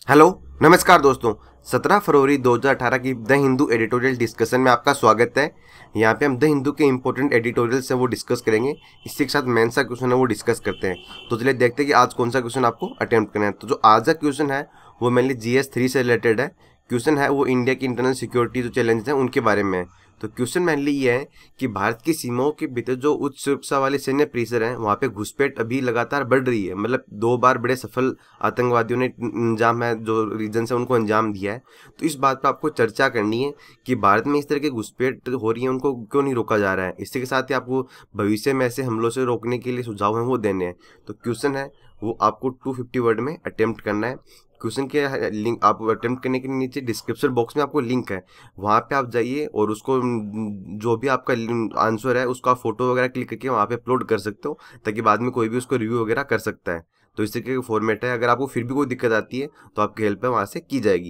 Hello नमस्कार दोस्तों। 17 फरवरी 2018 की द हिंदू एडिटोरियल डिस्कशन में आपका स्वागत है। यहाँ पे हम द हिंदू के इंपॉर्टेंट एडिटोरियल्स है वो डिस्कस करेंगे। इसी के साथ मेन सा क्वेश्चन है वो डिस्कस करते हैं। तो चलिए देखते हैं कि आज कौन सा क्वेश्चन आपको अटेम्प्ट करना है। तो जो आज का क्वेश्चन है वो मेनली GS3 से रिलेटेड है। क्वेश्चन है वो इंडिया की इंटरनल सिक्योरिटी जो चैलेंज है उनके बारे में है। तो क्वेश्चन मेनली ये है कि भारत की सीमाओं के भीतर जो उच्च सुरक्षा वाले सैन्य परिसर हैं वहाँ पे घुसपैठ अभी लगातार बढ़ रही है। मतलब 2 बार बड़े सफल आतंकवादियों ने अंजाम है जो रीजन है उनको अंजाम दिया है। तो इस बात पर आपको चर्चा करनी है कि भारत में इस तरह की घुसपैठ हो रही है उनको क्यों नहीं रोका जा रहा है। इसी के साथ ही आपको भविष्य में ऐसे हमलों से रोकने के लिए सुझाव हैं वो देने हैं। तो क्वेश्चन है वो आपको 250 वर्ड में अटेम्प्ट करना है। क्वेश्चन के लिंक आप अटेम्प्ट करने के नीचे डिस्क्रिप्शन बॉक्स में आपको लिंक है, वहाँ पे आप जाइए और उसको जो भी आपका आंसर है उसका फोटो वगैरह क्लिक करके वहाँ पे अपलोड कर सकते हो, ताकि बाद में कोई भी उसको रिव्यू वगैरह कर सकता है। तो इस तरीके का फॉर्मेट है। अगर आपको फिर भी कोई दिक्कत आती है तो आपकी हेल्प है वहाँ से की जाएगी।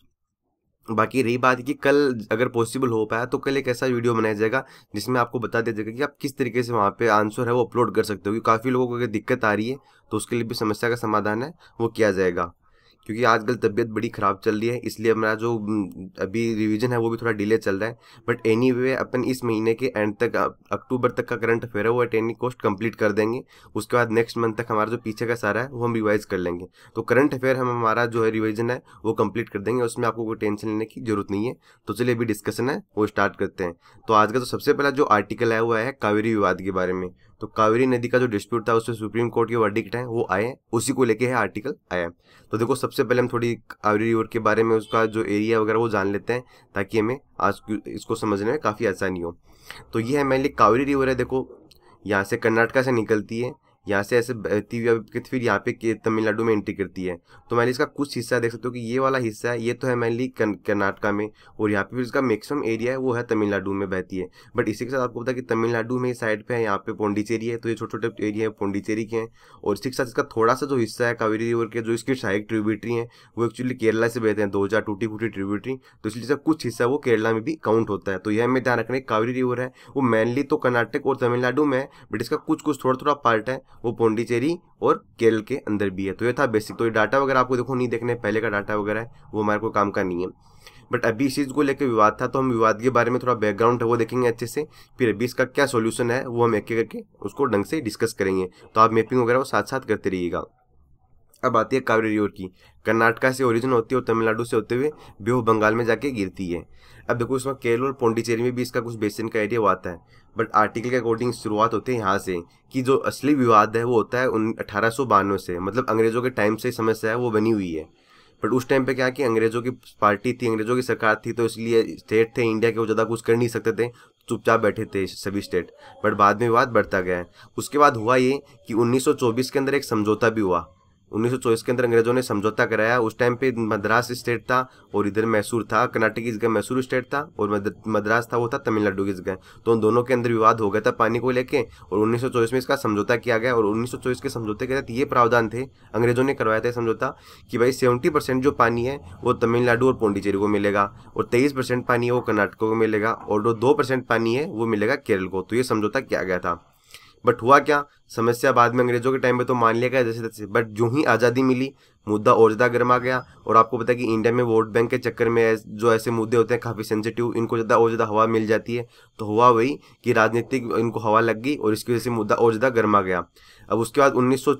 बाकी रही बात कि कल अगर पॉसिबल हो पाया तो कल एक ऐसा वीडियो बनाया जाएगा जिसमें आपको बता दिया जाएगा कि आप किस तरीके से वहाँ पे आंसर है वो अपलोड कर सकते हो। क्योंकि काफ़ी लोगों को अगर दिक्कत आ रही है तो उसके लिए भी समस्या का समाधान है वो किया जाएगा। क्योंकि आजकल तबीयत बड़ी ख़राब चल रही है इसलिए हमारा जो अभी रिवीजन है वो भी थोड़ा डिले चल रहा है। बट एनीवे अपन इस महीने के एंड तक अक्टूबर तक का करंट अफेयर है वो एट एनी कॉस्ट कंप्लीट कर देंगे। उसके बाद नेक्स्ट मंथ तक हमारा जो पीछे का सारा है वो हम रिवाइज कर लेंगे। तो करंट अफेयर हम हमारा जो है रिवीजन है वो कंप्लीट कर देंगे, उसमें आपको कोई टेंशन लेने की जरूरत नहीं है। तो चलिए अभी डिस्कशन है वो स्टार्ट करते हैं। तो आज का तो सबसे पहला जो आर्टिकल है वो है कावेरी विवाद के बारे में। तो कावेरी नदी का जो डिस्प्यूट था उसमें सुप्रीम कोर्ट के वर्डिक्ट है वो आए हैं, उसी को लेके है आर्टिकल आया है। तो देखो सबसे पहले हम थोड़ी कावेरी रिवर के बारे में उसका जो एरिया वगैरह वो जान लेते हैं, ताकि हमें आज इसको समझने में काफ़ी आसानी हो। तो ये है मेनली कावेरी रिवर है। देखो यहाँ से कर्नाटका से निकलती है, यहाँ से ऐसे बहती हुई फिर यहाँ पे तमिलनाडु में एंट्री करती है। तो मैंने इसका कुछ हिस्सा देख सकते हो कि ये वाला हिस्सा है ये तो है मेनली कर्नाटका में, और यहाँ पे फिर इसका मैक्सिमम एरिया है वो है तमिलनाडु में बहती है। बट इसी के साथ आपको पता है कि तमिलनाडु में साइड पे है यहाँ पे पौंडीचेरी है, तो ये छोटे छोटे एरिया है पौंडीचेरी के हैं। और इसी के साथ इसका थोड़ा सा जो हिस्सा है कावेरी रिवर के जो इसकी सहायक ट्रिब्यूटरी है वो एक्चुअली केरला से बहते हैं, 2000 टूटी फूटी ट्रिब्यूटरी। तो इसलिए इसका कुछ हिस्सा वो केरला में भी काउंट होता है। तो यह हमें ध्यान रखना है कावेरी रिवर है वो मेनली तो कर्नाटक और तमिलनाडु में है, बट इसका कुछ कुछ थोड़ा थोड़ा पार्ट है वो पौंडीचेरी और केरल के अंदर भी है। तो ये था बेसिक। तो ये डाटा वगैरह आपको देखो नहीं देखने, पहले का डाटा वगैरह है वो हमारे को काम का नहीं है। बट अभी इस चीज़ को लेकर विवाद था तो हम विवाद के बारे में थोड़ा बैकग्राउंड है वो देखेंगे अच्छे से। फिर अभी इसका क्या सॉल्यूशन है वो हम एक एक करके उसको ढंग से डिस्कस करेंगे। तो आप मैपिंग वगैरह वो साथ साथ करते रहिएगा। अब आती है कावेरी रिवर की। कर्नाटका से ओरिजिन होती है और तमिलनाडु से होते हुए बे ऑफ बंगाल में जाके गिरती है। अब देखो इसमें केरल और पौंडीचेरी में भी इसका कुछ बेसिन का एरिया वो आता है। बट आर्टिकल के अकॉर्डिंग शुरुआत होती है यहाँ से कि जो असली विवाद है वो होता है 1892 से, मतलब अंग्रेजों के टाइम से समस्या है वो बनी हुई है। बट उस टाइम पे क्या कि अंग्रेजों की पार्टी थी, अंग्रेजों की सरकार थी, तो इसलिए स्टेट थे इंडिया के वो ज़्यादा कुछ कर नहीं सकते थे, चुपचाप बैठे थे सभी स्टेट। बट बाद में विवाद बढ़ता गया है। उसके बाद हुआ ये कि 1924 के अंदर एक समझौता भी हुआ। 1924 के अंदर अंग्रेजों ने समझौता कराया। उस टाइम पे मद्रास स्टेट था और इधर मैसूर था, कर्नाटक की जगह मैसूर स्टेट था, और मद्रास था वो था तमिलनाडु की जगह। तो उन दोनों के अंदर विवाद हो गया था पानी को लेके, और 1924 में इसका समझौता किया गया। और 1924 के समझौते के तहत ये प्रावधान थे, अंग्रेजों ने करवाया था समझौता, कि भाई 70% जो पानी है वो तमिलनाडु और पौंडीचेरी को मिलेगा, और 23% पानी है वो कर्नाटक को मिलेगा, और जो 2% पानी है वो मिलेगा केरल को। तो ये समझौता किया गया था। बट हुआ क्या, समस्या बाद में अंग्रेजों के टाइम पे तो मान लिया गया जैसे तैसे, बट जो ही आज़ादी मिली मुद्दा और ज़्यादा गर्मा गया। और आपको पता है कि इंडिया में वोट बैंक के चक्कर में जो ऐसे मुद्दे होते हैं काफ़ी सेंसिटिव, इनको ज़्यादा और ज़्यादा हवा मिल जाती है। तो हुआ वही कि राजनीतिक इनको हवा लग गई और इसकी वजह से मुद्दा और ज़्यादा गर्मा गया। अब उसके बाद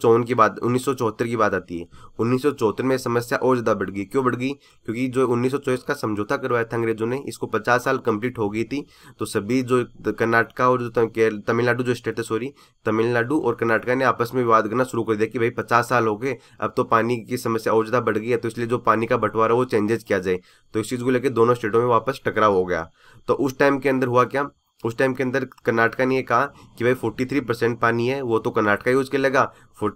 1974 की बात आती है। 1974 में समस्या और ज़्यादा बढ़ गई। क्यों बढ़ गई? क्योंकि जो 1924 का समझौता करवाया था अंग्रेजों ने, इसको 50 साल कंप्लीट हो गई थी। तो सभी जो कर्नाटका और जो तमिलनाडु जो स्टेट है, सॉरी तमिलनाडु और कर्नाटका ने आपस में विवाद करना शुरू कर दिया कि भाई 50 साल हो गए, अब तो पानी की समस्या और ज़्यादा बढ़ गई है, तो इसलिए जो पानी का बंटवारा वो चेंजेस किया जाए। तो इस चीज़ को लेकर दोनों स्टेटों में वापस टकराव हो गया। तो उस टाइम के अंदर हुआ क्या, उस टाइम के अंदर कर्नाटका ने ये कहा कि भाई 43% पानी है वो तो कर्नाटका यूज़ कर लेगा,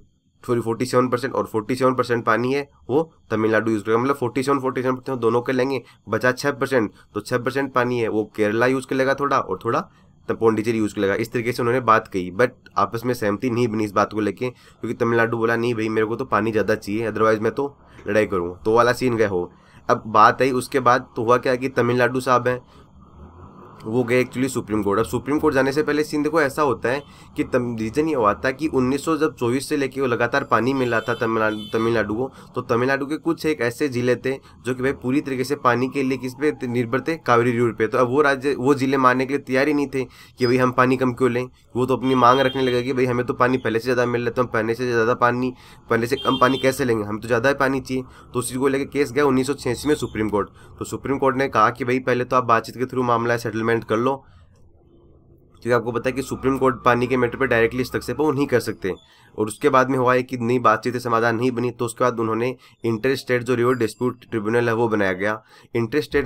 47%, और 47% पानी है वो तमिलनाडु यूज़ करेगा। मतलब 47% दोनों कर लेंगे, बचा 6%, तो 6% पानी है वो केरला यूज़ कर लेगा थोड़ा, और थोड़ा तब पौंडीचेरी यूज़ कर लेगा। इस तरीके से उन्होंने बात कही। बट आपस में सहमति नहीं बनी इस बात को लेके, क्योंकि तमिलनाडु बोला नहीं भाई मेरे को तो पानी ज़्यादा चाहिए, अदरवाइज मैं तो लड़ाई करूँ। तो वाला सीन गए हो। अब बात आई उसके बाद, तो हुआ क्या कि तमिलनाडु साहब हैं, वो गए एक्चुअली सुप्रीम कोर्ट। अब सुप्रीम कोर्ट जाने से पहले सीन देखो ऐसा होता है कि रीजन ये हुआ था कि 1924 से लेके वो लगातार पानी मिल रहा था तमिलनाडु को। तो तमिलनाडु के कुछ एक ऐसे जिले थे जो कि भाई पूरी तरीके से पानी के लिए किस पे निर्भर थे, कावेरी रिवर पे। तो अब वो जिले मानने के लिए तैयार ही नहीं थे कि भाई हम पानी कम क्यों लें। वो तो अपनी मांग रखने लगे कि भाई हमें तो पानी पहले से ज़्यादा मिल रहा है, तो हम पहले से कम पानी कैसे लेंगे, हम तो ज़्यादा पानी चाहिए। तो उसी को लेकर केस गया 1986 में सुप्रीम कोर्ट। तो सुप्रीम कोर्ट ने कहा कि भाई पहले तो आप बातचीत के थ्रू मामला सेटलमेंट कर लो, क्योंकि आपको पता है कि सुप्रीम कोर्ट पानी के मैटर पे डायरेक्टली हस्तक्षेप वो नहीं कर सकते। और उसके बाद में हुआ है कि नई बातचीत समाधान नहीं बनी, तो उसके बाद उन्होंने इंटर स्टेट जो रिवर डिस्प्यूट ट्रिब्यूनल है वो बनाया गया। Inter state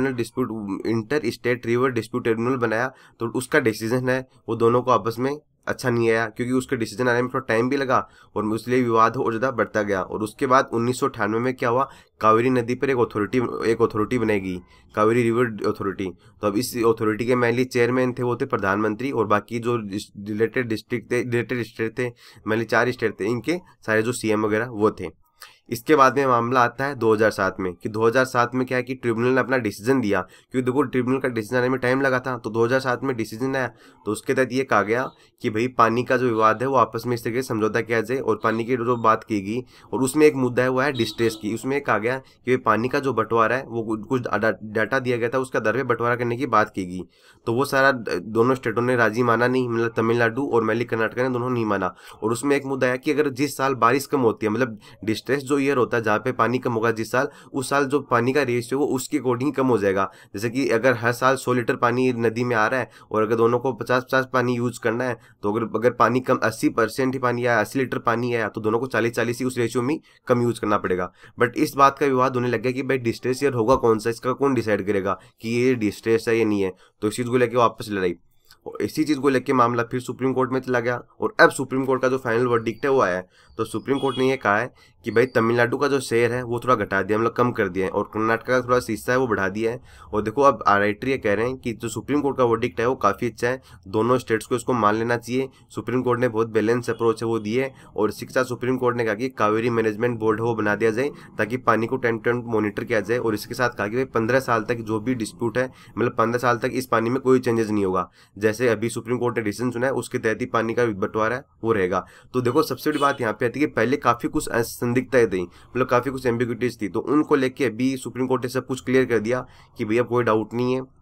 river dispute tribunal बनाया। तो उसका डिसीजन है वो दोनों को आपस में अच्छा नहीं आया, क्योंकि उसके डिसीजन आने में थोड़ा टाइम भी लगा और इसलिए विवाद और ज़्यादा बढ़ता गया। और उसके बाद 1998 में क्या हुआ, कावेरी नदी पर एक अथॉरिटी बनाई, कावेरी रिवर अथॉरिटी। तो अब इस अथॉरिटी के मेनली चेयरमैन थे वो थे प्रधानमंत्री, और बाकी जो रिलेटेड स्टेट थे, मेनली 4 स्टेट थे, इनके सारे जो सीएम वगैरह वो थे। इसके बाद में मामला आता है 2007 में, कि 2007 में क्या है कि ट्रिब्यूनल ने अपना डिसीजन दिया, क्योंकि देखो ट्रिब्यूनल का डिसीजन आने में टाइम लगा था। तो 2007 में डिसीजन आया, तो उसके तहत ये कहा गया कि भाई पानी का जो विवाद है वो आपस में इस तरीके से समझौता किया जाए, और पानी की जो बात की गई, और उसमें एक मुद्दा है वो है डिस्ट्रेस की। उसमें कहा गया कि पानी का जो बंटवारा है वो कुछ डाटा दिया गया था, उसका दर पे बंटवारा करने की बात की गई। तो वो सारा दोनों स्टेटों ने राजी माना नहीं, मतलब तमिलनाडु और मैली कर्नाटक ने दोनों नहीं माना। और उसमें एक मुद्दा है कि अगर जिस साल बारिश कम होती है, मतलब डिस्ट्रेस जो ईयर होता है जहाँ पे पानी कम होगा जिस साल, उस साल जो पानी का रेशियो वो उसके अकॉर्डिंग कम हो जाएगा। जैसे कि अगर हर साल 100 लीटर पानी नदी में आ रहा है और अगर दोनों को 50-50 पानी यूज करना है, तो अगर पानी कम 80% ही पानी आया, 80 लीटर पानी आया, तो दोनों को 40-40 ही उस रेशियो में कम यूज करना पड़ेगा। बट इस बात का विवाद होने लग गया कि भाई डिस्ट्रेस ईयर होगा कौन सा, इसका कौन डिसाइड करेगा कि ये डिस्ट्रेस है या नहीं है। तो इस चीज को लेकर वापस लड़ाई, और इसी चीज को लेकर मामला फिर सुप्रीम कोर्ट में चला गया। और अब सुप्रीम कोर्ट का जो फाइनल वर्डिक्ट है वो आया है। तो सुप्रीम कोर्ट ने ये कहा है कि भाई तमिलनाडु का जो शेयर है वो थोड़ा घटा दिया, मतलब कम कर दिया है, और कर्नाटक का थोड़ा हिस्सा है वो बढ़ा दिया है। और देखो अब आरआईटी ये कह रहे हैं कि जो सुप्रीम कोर्ट का वर्डिक्ट है वो काफी अच्छा है, दोनों स्टेट्स को इसको मान लेना चाहिए। सुप्रीम कोर्ट ने बहुत बैलेंस अप्रोच है वो दी है। और इसी के साथ सुप्रीम कोर्ट ने कहा कि कावेरी मैनेजमेंट बोर्ड है वो बना दिया जाए, ताकि पानी को टाइम टाइम मॉनिटर किया जाए। और इसके साथ कहा कि भाई 15 साल तक जो भी डिस्प्यूट है, मतलब 15 साल तक इस पानी में कोई चेंजेस नहीं होगा। जैसे अभी सुप्रीम कोर्ट ने डिसीजन सुना है उसके तहत ही पानी का बंटवारा है वो रहेगा। तो देखो सबसे बड़ी बात यहाँ पे आती है कि पहले काफी कुछ संदिग्धताएं थी, मतलब काफी कुछ एम्बिग्युइटीज थी, तो उनको लेके अभी सुप्रीम कोर्ट ने सब कुछ क्लियर कर दिया कि भैया कोई डाउट नहीं है।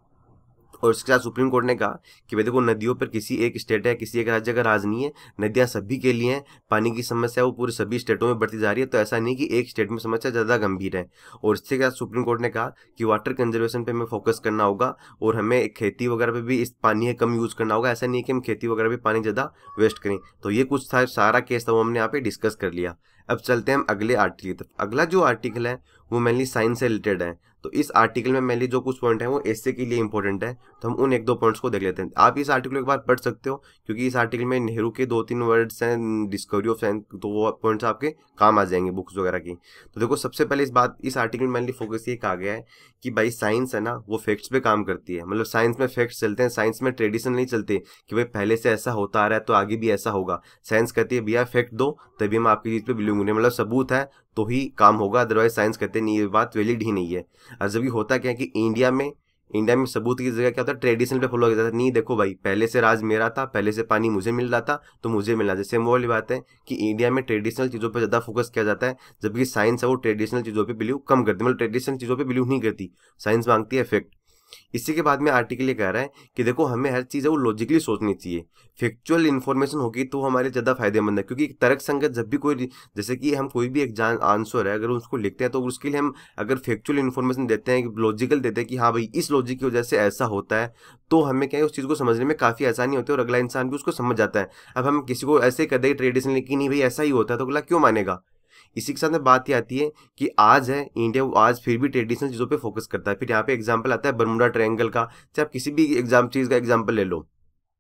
और इसके साथ सुप्रीम कोर्ट ने कहा कि भाई देखो नदियों पर किसी एक स्टेट है, किसी एक राज्य का राज नहीं है, नदियां सभी के लिए हैं। पानी की समस्या वो पूरे सभी स्टेटों में बढ़ती जा रही है, तो ऐसा नहीं कि एक स्टेट में समस्या ज़्यादा गंभीर है। और इसके साथ सुप्रीम कोर्ट ने कहा कि वाटर कंजर्वेशन पे हमें फोकस करना होगा, और हमें खेती वगैरह पे भी इस पानी है कम यूज़ करना होगा। ऐसा नहीं है कि हम खेती वगैरह पे पानी ज़्यादा वेस्ट करें। तो ये कुछ था, सारा केस था वो हमने यहाँ पे डिस्कस कर लिया। अब चलते हैं हम अगले आर्टिकल की तरफ। अगला जो आर्टिकल है वो मेनली साइंस से रिलेटेड है। तो इस आर्टिकल में मेनली जो कुछ पॉइंट है वो एसए के लिए इंपॉर्टेंट है, तो हम उन 1-2 पॉइंट्स को देख लेते हैं। आप इस आर्टिकल को एक बार पढ़ सकते हो, क्योंकि इस आर्टिकल में नेहरू के 2-3 वर्ड्स हैं, डिस्कवरी ऑफ साइंस, तो वो पॉइंट्स आपके काम आ जाएंगे बुक्स वगैरह की। तो देखो सबसे पहले इस आर्टिकल में मेनली फोकस ये कहा गया है कि भाई साइंस है ना वो फैक्ट्स पे काम करती है, मतलब साइंस में फैक्ट्स चलते हैं, साइंस में ट्रेडिशन नहीं चलते कि भाई पहले से ऐसा होता आ रहा है तो आगे भी ऐसा होगा। साइंस कहती है भैया फैक्ट दो तभी हम आपकी चीज पे बिलीव करेंगे, मतलब सबूत है तो ही काम होगा, अदरवाइज साइंस कहते नहीं, ये बात वैलिड ही नहीं है। और जब ये होता क्या है कि इंडिया में सबूत की जगह क्या होता है, ट्रेडिशन पे फॉलो किया जाता है। नहीं देखो भाई पहले से राज मेरा था, पहले से पानी मुझे मिल रहा था तो मुझे मिलना। जैसे वो वाली बात है कि इंडिया में ट्रेडिशनल चीज़ों पे ज़्यादा फोकस किया जाता है, जबकि साइंस है वो ट्रेडिशनल चीज़ों पे बिलीव कम करती है, मतलब ट्रेडिशनल चीज़ों पे बिलीव नहीं करती, साइंस मांगती है फैक्ट। इसी के बाद में आर्टिकल ये कह रहा है कि देखो हमें हर चीज़ है वो लॉजिकली सोचनी चाहिए, फैक्चुअल इन्फॉर्मेशन होगी तो हमारे ज़्यादा फायदेमंद है। क्योंकि तर्क संगत जब भी कोई, जैसे कि हम कोई भी एक आंसर है अगर उसको लिखते हैं तो उसके लिए हम अगर फैक्चुअल इन्फॉर्मेशन देते हैं, लॉजिकल देते हैं कि हाँ भाई इस लॉजिक की वजह से ऐसा होता है, तो हमें क्या है उस चीज़ को समझने में काफ़ी आसानी होती है और अगला इंसान भी उसको समझ जाता है। अब हम किसी को ऐसे कर दें ट्रेडिशनली कि नहीं भाई ऐसा ही होता है, तो अगला क्यों मानेगा। इसी के साथ में बात ये आती है कि आज है इंडिया आज फिर भी ट्रेडिशनल चीज़ों पे फोकस करता है। फिर यहाँ पे एग्जांपल आता है बर्मुडा ट्रायंगल का, चाहे आप किसी भी चीज़ का एग्जांपल ले लो,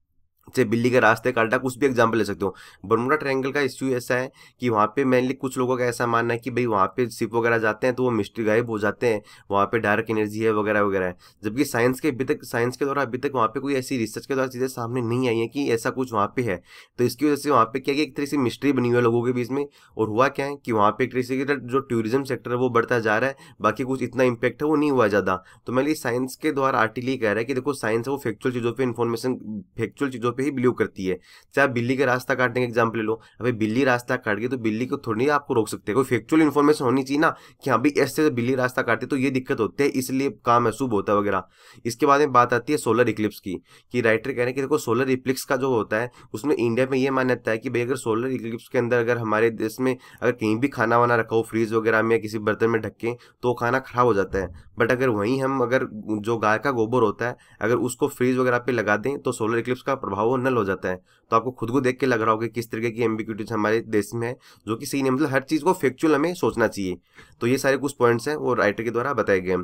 से बिल्ली का रास्ते काटा, कुछ भी एग्जांपल ले सकते हो। बर्मुडा ट्रायंगल का इश्यू ऐसा है कि वहाँ पे मेनली कुछ लोगों का ऐसा मानना है कि भाई वहाँ पे शिप वगैरह जाते हैं तो वो मिस्ट्री गायब हो जाते हैं, वहाँ पे डार्क एनर्जी है वगैरह वगैरह है। जबकि साइंस के द्वारा अभी तक वहाँ पे कोई ऐसी रिसर्च के द्वारा चीज़ें सामने नहीं आई है कि ऐसा कुछ वहाँ पे है। तो इसकी वजह से वहाँ पे क्या है, एक तरह से मिस्ट्री बनी हुई है लोगों के बीच में। और हुआ क्या है कि वहाँ पे एक तरह से जो टूरिज्म सेक्टर है वो बढ़ता जा रहा है, बाकी कुछ इतना इम्पैक्ट है वो नहीं हुआ ज़्यादा। तो मेनली साइंस के द्वारा आर्टिकल ये कह रहा है कि देखो साइंस है वो फैक्चुअल चीज़ों पे इन्फॉर्मेशन, फैक्चुअल चीज़ों पे ही बिलीव करती है। चाहे आप बिल्ली का रास्ता काटने का एग्जाम्पल ले लो, अभी बिल्ली रास्ता काट गई तो बिल्ली को थोड़ी आपको रोक सकते हैं, कोई फैक्चुअल इन्फॉर्मेशन होनी चाहिए ना कि हाँ भाई ऐसे बिल्ली रास्ता काटती तो ये दिक्कत होती है, इसलिए काम अशुभ होता है वगैरह। इसके बाद में बात आती है सोलर इक्लिप्स की, कि राइटर कह रहे हैं कि देखो सोलर इक्लिप्स का जो होता है उसमें इंडिया में ये मान्यता है कि भाई अगर सोलर इक्लिप्स के अंदर अगर हमारे देश में अगर कहीं भी खाना वाना रखा हो फ्रीज वगैरह में किसी बर्तन में ढक के तो खाना खराब हो जाता है। बट अगर वहीं हम अगर जो गाय का गोबर होता है अगर उसको फ्रीज वगैरह पे लगा दें तो सोलर इक्लिप्स का प्रभाव वो नल हो जाता है। तो आपको खुद को देख के लग रहा होगा किस तरीके की एम्बिग्यूटीज हमारे देश में है, जो कि सही नहीं, मतलब हर चीज़ को फैक्चुअल हमें सोचना चाहिए। तो ये सारे कुछ पॉइंट्स हैं वो राइटर के द्वारा बताए गए हैं।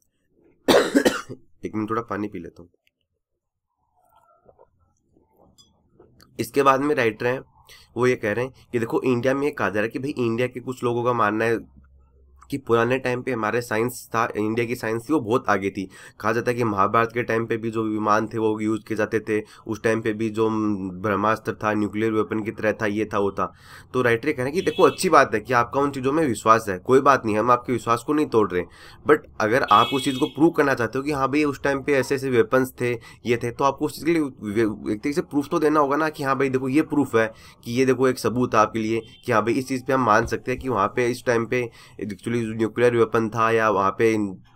एक मिनट थोड़ा पानी पी लेता हूँ। इसके बाद में राइटर हैं वो ये कह रहे हैं कि देखो इंडिया में ये कहा जा रहा है कि भाई इंडिया के कुछ लोगों का मानना है कि पुराने टाइम पे हमारे साइंस था, इंडिया की साइंस थी वो बहुत आगे थी। कहा जाता है कि महाभारत के टाइम पे भी जो विमान थे वो यूज़ किए जाते थे, उस टाइम पे भी जो ब्रह्मास्त्र था न्यूक्लियर वेपन की तरह था, ये था वो था। तो राइटर ये कह रहे हैं कि देखो अच्छी बात है कि आपका उन चीज़ों में विश्वास है, कोई बात नहीं, हम आपके विश्वास को नहीं तोड़ रहे। बट अगर आप उस चीज़ को प्रूव करना चाहते हो कि हाँ भाई उस टाइम पे ऐसे ऐसे वेपन्स थे, ये थे, तो आपको उस चीज़ के लिए एक तरीके से प्रूफ तो देना होगा ना कि हाँ भाई देखो ये प्रूफ है, कि ये देखो एक सबूत है आपके लिए कि हाँ भाई इस चीज़ पे हम मान सकते हैं कि वहाँ पे इस टाइम पे एक्चुअली न्यूक्लियर वेपन था या वहाँ पे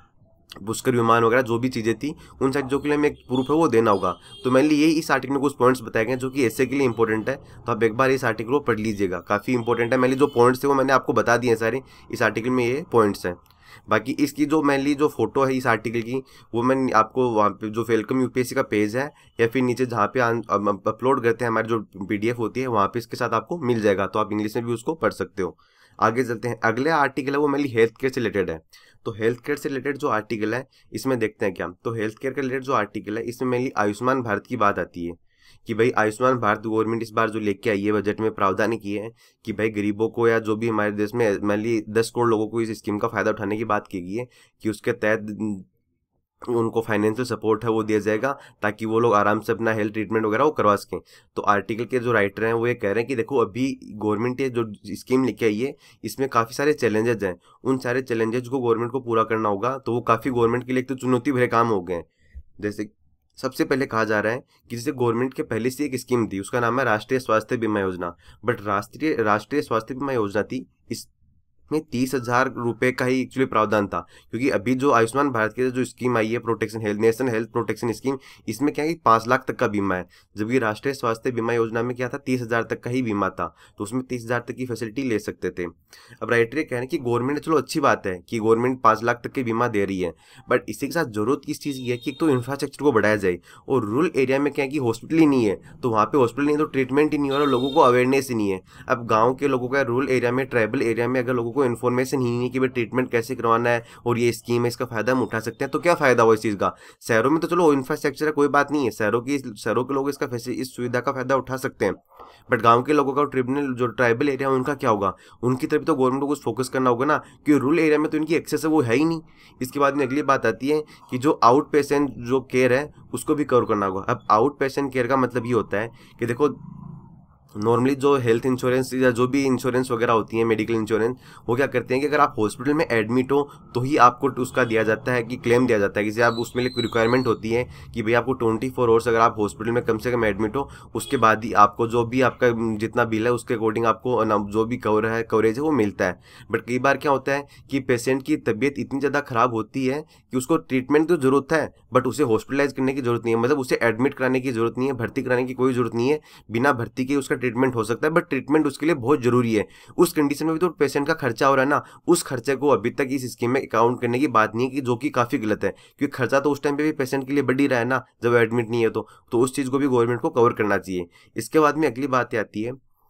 पुष्कर विमान वगैरह जो भी चीज़ें थी उन सारी चीज़ों के लिए हमें एक प्रूफ है वो देना होगा। तो मेनली यही इस आर्टिकल में कुछ पॉइंट्स बताए गए हैं जो कि ऐसे के लिए इंपॉर्टेंट है। तो आप एक बार इस आर्टिकल को पढ़ लीजिएगा, काफ़ी इंपॉर्टेंट है। मेनली जो पॉइंट्स थे वो मैंने आपको बता दिए हैं सारे, इस आर्टिकल में ये पॉइंट्स हैं। बाकी इसकी जो मेनली जो फोटो है इस आर्टिकल की वो मैं आपको वहाँ पे जो वेलकम यूपीएससी का पेज है या फिर नीचे जहाँ पे अपलोड करते हैं हमारी जो पीडीएफ होती है वहाँ पे इसके साथ आपको मिल जाएगा, तो आप इंग्लिश में भी उसको पढ़ सकते हो। आगे चलते हैं, अगले आर्टिकल है वो मेनली हेल्थ केयर से रिलेटेड है। तो हेल्थ केयर से रिलेटेड जो आर्टिकल है इसमें देखते हैं क्या। तो हेल्थ केयर के रिलेटेड जो आर्टिकल है इसमें मेनली आयुष्मान भारत की बात आती है कि भाई आयुष्मान भारत गवर्नमेंट इस बार जो लेके आई है बजट में प्रावधान किए हैं कि भाई गरीबों को या जो भी हमारे देश में मेनली 10 करोड़ लोगों को इस स्कीम का फायदा उठाने की बात की गई है कि उसके तहत उनको फाइनेंशियल सपोर्ट है वो दिया जाएगा ताकि वो लोग आराम से अपना हेल्थ ट्रीटमेंट वगैरह वो करवा सकें। तो आर्टिकल के जो राइटर हैं वो ये कह रहे हैं कि देखो अभी गवर्नमेंट ये जो स्कीम लेके आई है इसमें काफ़ी सारे चैलेंजेस हैं, उन सारे चैलेंजेस को गवर्नमेंट को पूरा करना होगा। तो वो काफ़ी गवर्नमेंट के लिए एक तो चुनौती भरे काम हो गए हैं। जैसे सबसे पहले कहा जा रहा है कि जैसे गवर्नमेंट के पहले से एक स्कीम थी उसका नाम है राष्ट्रीय स्वास्थ्य बीमा योजना, बट राष्ट्रीय स्वास्थ्य बीमा योजना थी इस में 30,000 रुपये का ही एक्चुअली प्रावधान था, क्योंकि अभी जो आयुष्मान भारत की जो स्कीम आई है protection health national health protection scheme, इसमें क्या है कि 5 लाख तक का बीमा है, जबकि राष्ट्रीय स्वास्थ्य बीमा योजना में क्या था 30,000 तक का ही बीमा था, तो उसमें 30,000 तक की फैसिलिटी ले सकते थे। अब राइटर कह रहे हैं कि गवर्नमेंट चलो अच्छी बात है कि गवर्नमेंट 5 लाख तक के बीमा दे रही है, बट इसी के साथ जरूरत किस चीज़ की है कि एक तो इंफ्रास्ट्रक्चर को बढ़ाया जाए, और रूरल एरिया में क्या है कि हॉस्पिटल ही नहीं है, तो वहाँ पे हॉस्पिटल नहीं है तो ट्रीटमेंट ही नहीं हो रहा, लोगों को अवेयरनेस ही नहीं है। अब गाँव के लोगों का रूरल एरिया में ट्राइबल एरिया में अगर लोगों को इन्फॉर्मेशन ही नहीं कि भाई ट्रीटमेंट कैसे करवाना है और ये स्कीम है इसका फायदा हम उठा सकते हैं, तो क्या फायदा हुआ इस चीज़ का। शहरों में तो चलो इंफ्रास्ट्रक्चर है कोई बात नहीं है, शहरों के लोग इसका इस सुविधा का फायदा उठा सकते हैं, बट गांव के लोगों का ट्रिब्यूनल जो ट्राइबल एरिया है उनका क्या होगा, उनकी तरफ तो गवर्नमेंट को कुछ फोकस करना होगा ना, कि रूरल एरिया में तो इनकी एक्सेस है वो है ही नहीं। इसके बाद में अगली बात आती है कि जो आउट पेशेंट जो केयर है उसको भी कवर करना होगा। अब आउट पेशेंट केयर का मतलब ये होता है कि देखो नॉर्मली जो हेल्थ इंश्योरेंस या जो भी इंश्योरेंस वगैरह होती है मेडिकल इंश्योरेंस, वो क्या करते हैं कि अगर आप हॉस्पिटल में एडमिट हो तो ही आपको उसका दिया जाता है कि क्लेम दिया जाता है, जैसे आप उसमें एक रिक्वायरमेंट होती है कि भाई आपको 24 आवर्स अगर आप हॉस्पिटल में कम से कम एडमिट हो उसके बाद ही आपको जो भी आपका जितना बिल है उसके अकॉर्डिंग आपको जो भी कवरेज है वो मिलता है। बट कई बार क्या होता है कि पेशेंट की तबीयत इतनी ज़्यादा खराब होती है कि उसको ट्रीटमेंट की जरूरत है बट उसे हॉस्पिटलाइज करने की जरूरत नहीं है, मतलब उसे एडमिट कराने की जरूरत नहीं है, भर्ती कराने की कोई जरूरत नहीं है, बिना भर्ती के उसका ट्रीटमेंट हो सकता है, बट ट्रीटमेंट उसके लिए बहुत जरूरी है। उस कंडीशन में भी तो पेशेंट का खर्चा हो रहा है ना, उस खर्चे को अभी तक इस स्कीम में काउंट करने की बात नहीं है, कि जो कि काफ़ी गलत है, क्योंकि खर्चा तो उस टाइम पे भी पेशेंट के लिए बढ़ ही रहा है ना जब एडमिट नहीं है, तो उस चीज़ को भी गवर्नमेंट को कवर करना चाहिए। इसके बाद में अगली बात आती है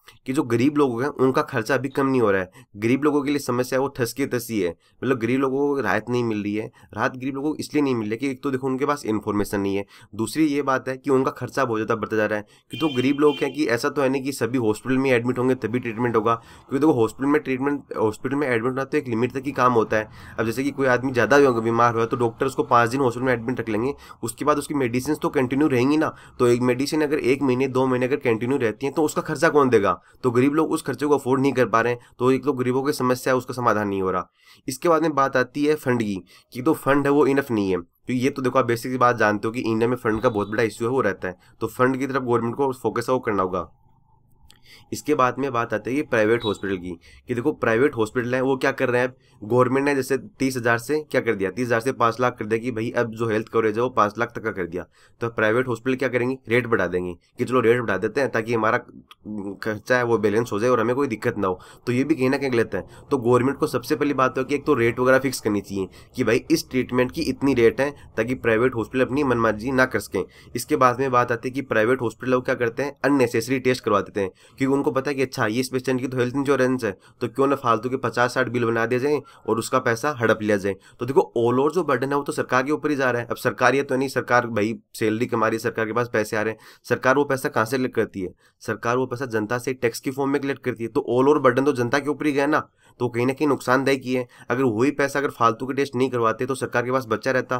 कि जो गरीब लोग हैं उनका खर्चा अभी कम नहीं हो रहा है। गरीब लोगों के लिए समस्या वो ठस की तसी है, मतलब गरीब लोगों को राहत नहीं मिल रही है। राहत गरीब लोगों को इसलिए नहीं मिल रही है कि एक तो देखो उनके पास इन्फॉर्मेशन नहीं है, दूसरी ये बात है कि उनका खर्चा बहुत ज़्यादा बढ़ता जा रहा है। कि तो गरीब लोग हैं कि ऐसा तो है नहीं कि सभी हॉस्पिटल में एडमिट होंगे तभी ट्रीटमेंट होगा, क्योंकि देखो हॉस्पिटल में एडमिट होना तो एक लिमिट तक ही काम होता है। अब जैसे कि कोई आदमी ज़्यादा बीमार हुआ तो डॉक्टर उसको 5 दिन हॉस्पिटल में एडमिट रख लेंगे, उसके बाद उसकी मेडिसिन तो कंटिन्यू रहेंगी ना। तो एक मेडिसिन अगर 1 महीने 2 महीने अगर कंटिन्यू रहती है तो उसका खर्चा कौन देगा? तो गरीब लोग उस खर्चे को अफोर्ड नहीं कर पा रहे हैं, तो एक तो गरीबों की समस्या है, उसका समाधान नहीं हो रहा। इसके बाद में बात आती है फंड की, कि तो फंड है वो इनफ नहीं है। तो ये तो देखो आप बेसिक सी बात जानते हो कि इंडिया में फंड का बहुत बड़ा इश्यू है वो रहता है, तो फंड की तरफ गवर्नमेंट को फोकस है वो करना होगा। इसके बाद में बात आती है कि प्राइवेट हॉस्पिटल की, कि देखो प्राइवेट हॉस्पिटल है वो क्या कर रहे हैं। गवर्नमेंट ने जैसे 30,000 से क्या कर दिया, 30,000 से 5 लाख कर दिया कि भाई अब जो हेल्थ कवरेज है वो 5 लाख तक का कर दिया। तो प्राइवेट हॉस्पिटल क्या करेंगे, रेट बढ़ा देंगे कि चलो रेट बढ़ा देते हैं ताकि हमारा खर्चा है वो बैलेंस हो जाए और हमें कोई दिक्कत ना हो। तो ये भी कहीं ना कहीं गलत है। तो गवर्नमेंट को सबसे पहली बात है कि एक तो रेट वगैरह फिक्स करनी चाहिए कि भाई इस ट्रीटमेंट की इतनी रेट है, ताकि प्राइवेट हॉस्पिटल अपनी मनमानी ना कर सकें। इसके बाद में बात आती है कि प्राइवेट हॉस्पिटल लोग क्या करते हैं, अननेसेसरी टेस्ट करवा देते हैं, क्योंकि उनको पता है कि अच्छा इस पेशेंट की तो हेल्थ इंश्योरेंस है, तो क्यों ना फालतू के 50-60 बिल बना दिया जाए और उसका पैसा हड़प लिया जाए। तो देखो ऑल ओवर जो बर्डन है वो तो सरकार के ऊपर ही जा रहा है। अब सरकार ये तो नहीं, सरकार भाई सैलरी कमा रही है, सरकार के पास पैसे आ रहे हैं, सरकार वो पैसा कहाँ से कलेक्ट करती है, सरकार वो पैसा जनता से टैक्स की फॉर्म में कलेक्ट करती है। तो ऑल ओवर बर्डन तो जनता के ऊपर ही गया ना, तो कहीं ना कहीं नुकसानदायक ही है। अगर वही पैसा अगर फालतू के टेस्ट नहीं करवाते तो सरकार के पास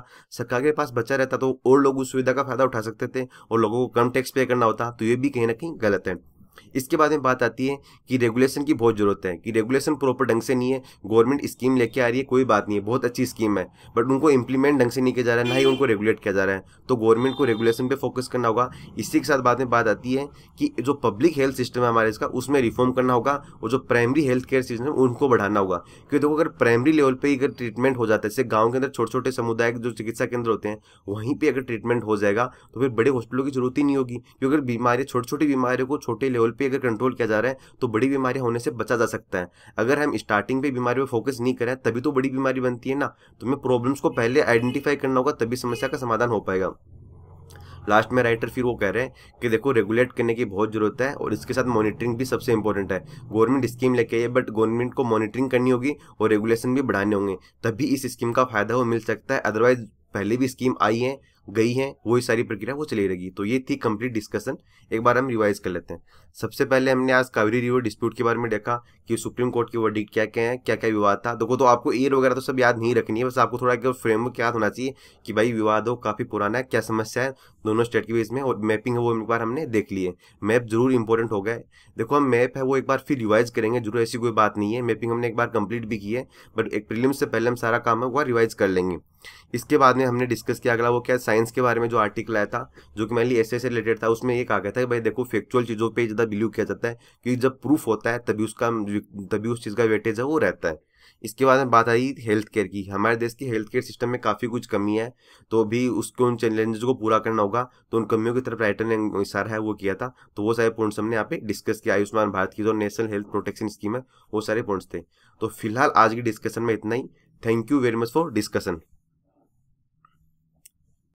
बचा रहता तो और लोग उस सुविधा का फायदा उठा सकते थे और लोगों को कम टैक्स पे करना होता। तो ये भी कहीं ना कहीं गलत है। इसके बाद में बात आती है कि रेगुलेशन की बहुत जरूरत है, कि रेगुलेशन प्रॉपर ढंग से नहीं है। गवर्नमेंट स्कीम लेके आ रही है, कोई बात नहीं है, बहुत अच्छी स्कीम है, बट उनको इंप्लीमेंट ढंग से नहीं किया जा रहा है, ना ही उनको रेगुलेट किया जा रहा है। तो गवर्नमेंट को रेगुलेशन पे फोकस करना होगा। इसी के साथ बाद में बात आती है कि जो पब्लिक हेल्थ सिस्टम है हमारे इसका, उसमें रिफॉर्म करना होगा और जो प्राइमरी हेल्थ केयर सिस्टम है उनको बढ़ाना होगा। क्योंकि देखो अगर प्राइमरी लेवल पे अगर ट्रीटमेंट हो जाता है, जैसे गाँव के अंदर छोटे छोटे समुदाय जो चिकित्सा केंद्र होते हैं वहीं पर अगर ट्रीटमेंट हो जाएगा तो फिर बड़े हॉस्पिटलों की जरूरत ही नहीं होगी। क्योंकि अगर बीमारी छोटी छोटी बीमारियों को छोटे लेवल पे अगर कंट्रोल किया जा रहा है तो बड़ी बीमारियां होने से बचा जा सकता है। अगर हम स्टार्टिंग पे बीमारी पे फोकस नहीं करें तभी तो बड़ी बीमारी बनती है ना। तो हमें प्रॉब्लम्स को पहले आइडेंटिफाई करना होगा, तभी समस्या का समाधान हो पाएगा। लास्ट में राइटर फिर वो कह रहे हैं कि देखो रेगुलेट करने की बहुत जरूरत है और इसके साथ मॉनिटरिंग भी सबसे इंपॉर्टेंट है। गवर्नमेंट स्कीम लेके आई है, बट गवर्नमेंट को मॉनिटरिंग करनी होगी और रेगुलेशन भी बढ़ाने होंगे, तभी इस स्कीम का फायदा वो मिल सकता है। अदरवाइज पहले भी स्कीम आई है गई है, वही सारी प्रक्रिया वो चली रहेगी। तो ये थी कंप्लीट डिस्कशन। एक बार हम रिवाइज कर लेते हैं। सबसे पहले हमने आज कावेरी रिवर डिस्प्यूट के बारे में देखा कि सुप्रीम कोर्ट की वर्डिक्ट क्या क्या है, क्या क्या विवाद था। देखो तो आपको ईयर वगैरह तो सब याद नहीं रखनी है, बस आपको थोड़ा एक फ्रेमवर्क याद होना चाहिए कि भाई विवाद हो काफी पुराना है, क्या समस्या है दोनों स्टेट के बीच में, और मैपिंग है वो एक बार हमने देख ली है। मैप जरूर इंपॉर्टेंट हो गया। देखो हम मैप है वो एक बार फिर रिवाइज करेंगे जरूर, ऐसी कोई बात नहीं है। मैपिंग हमने एक बार कंप्लीट भी की है, बट एक प्रीलिम्स से पहले हम सारा काम है वो रिवाइज कर लेंगे। इसके बाद में हमने डिस्कस किया अगला वो क्या, साइंस के बारे में जो आर्टिकल आया था जो कि मेनली ऐसे से रिलेटेड था, उसमें ये कहा गया था कि भाई देखो फैक्चुअल चीज़ों पे ज़्यादा बिलीव किया जाता है, क्योंकि जब प्रूफ होता है तभी उस चीज़ का वेटेज है वो रहता है। इसके बाद में बात आई हेल्थ केयर की। हमारे देश की हेल्थ केयर सिस्टम में काफ़ी कुछ कमी है, तो भी उसको उन चैलेंजेस को पूरा करना होगा। तो उन कमियों की तरफ राइटर ने इशारा है वो किया था। तो वो सारे पॉइंट्स हमने यहाँ पे डिस्कस किया। आयुष्मान भारत की जो नेशनल हेल्थ प्रोटेक्शन स्कीम है वो सारे पॉइंट्स थे। तो फिलहाल आज की डिस्कशन में इतना ही। Thank you very much for discussion.